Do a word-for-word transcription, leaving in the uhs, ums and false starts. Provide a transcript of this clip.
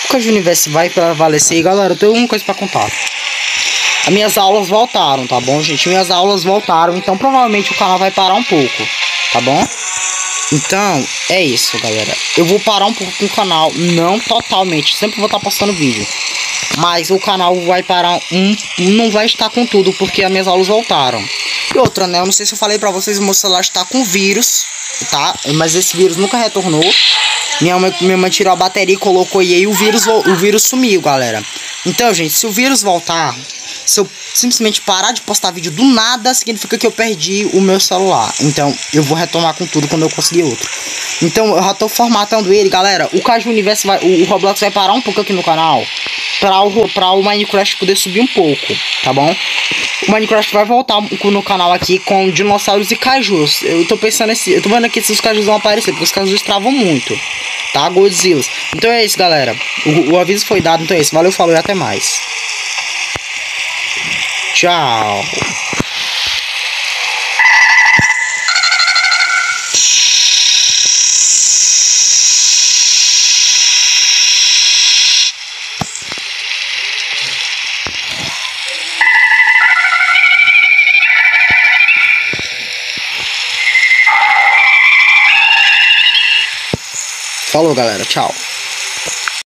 O Caju Universo vai prevalecer. E galera, eu tenho uma coisa pra contar. As minhas aulas voltaram, tá bom, gente? Minhas aulas voltaram, então provavelmente o canal vai parar um pouco, tá bom? Então, é isso, galera. Eu vou parar um pouco com o canal, não totalmente, sempre vou estar postando vídeo. Mas o canal vai parar, um, não vai estar com tudo, porque as minhas aulas voltaram. E outra, né, eu não sei se eu falei pra vocês, o meu celular está com vírus, tá? Mas esse vírus nunca retornou. Minha mãe, minha mãe tirou a bateria e colocou e aí o vírus, o vírus sumiu, galera. Então, gente, se o vírus voltar, se eu simplesmente parar de postar vídeo do nada, significa que eu perdi o meu celular. Então, eu vou retomar com tudo quando eu conseguir outro. Então, eu já tô formatando ele, galera. O Caju Universo vai... O, o Roblox vai parar um pouco aqui no canal pra o, pra o Minecraft poder subir um pouco, tá bom? O Minecraft vai voltar no canal aqui com dinossauros e cajus. Eu tô pensando assim... Eu tô vendo aqui se os cajus vão aparecer, porque os cajus travam muito, tá? Godzilla. Então é isso, galera. O, o aviso foi dado, então é isso. Valeu, falou e até mais. Tchau. Falou, galera. Tchau.